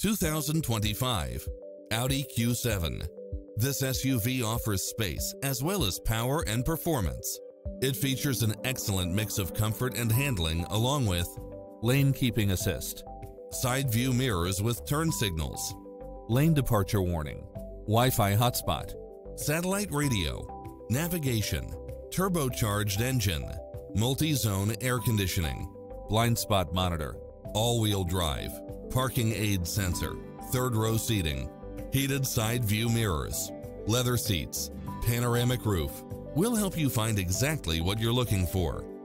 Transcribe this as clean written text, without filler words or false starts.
2025 Audi Q7. This SUV offers space as well as power and performance. It features an excellent mix of comfort and handling along with lane keeping assist, side view mirrors with turn signals, lane departure warning, Wi-Fi hotspot, satellite radio, navigation, turbocharged engine, multi-zone air conditioning, blind spot monitor, all-wheel drive, parking aid sensor, third-row seating, heated side view mirrors, leather seats, panoramic roof. We'll help you find exactly what you're looking for.